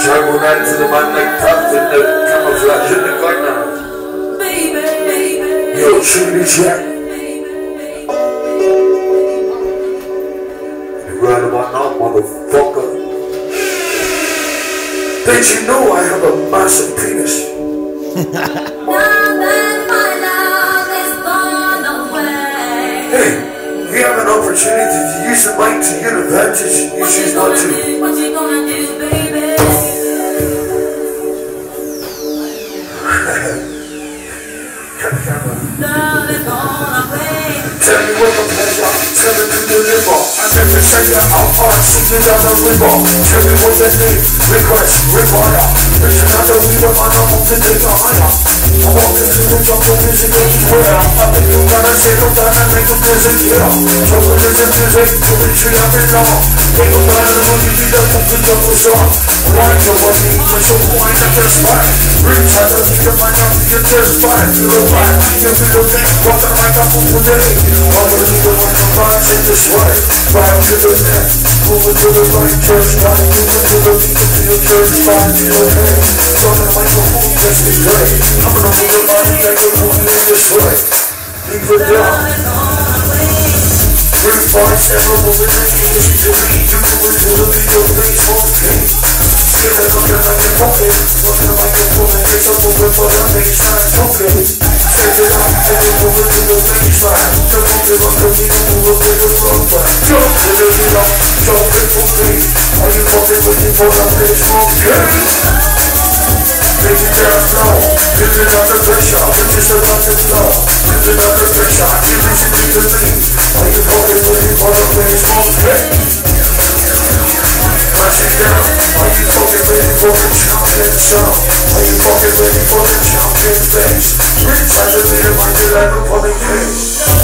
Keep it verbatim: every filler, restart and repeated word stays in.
Travel down to the man like Captain, the camouflage in the corner. Yo, truly Jack. You right about now, motherfucker. Did you know I have a massive penis? Hey, you have an opportunity to use the mic to your advantage. You choose not to. What you gonna do, baby? Love is gonna play. Tell me what the pleasure, tell me to deliver. I never say that I'm hard, singing down the river. Tell me what they need, request, require. Listen out the river, man, I want to take a higher. I want to do the jungle music anywhere. I think you gotta settle down and make the music here. Jungle is the music, to which we have belong. Take a man and we'll give you the fucking jungle song. Wind your body, just so wind up your spine. Reach out the leader, man, you're just fine. You're a man, you're the next, what the mic up for today. I believe the one combines in this way. Back to the net, moving to the right, church line. Moving to the beat, to your church line, to your head. So the microphone gets me great. I'm gonna move your body like you're moving in this way. Leave it down. Three parts, ever moving like you listen to me. You do it to the video, please, okay. Feel like I'm gonna make it pocket. What's the microphone and it's a moving for the baseline, okay. Set it up, and you move it to the baseline. Jump on the rock, and you move it to the front back. Jump to the beat, jump it for me. Are you fucking waiting for the bass monkey? Make it down low, give it under pressure, but just about to flow. Give it under pressure, give it to me to me. Are you fucking waiting for the bass monkey? Mash it down, are you fucking ready for the champion sound? Are you fucking ready for the champion bass? Reach out the leader, mind you like a funny case.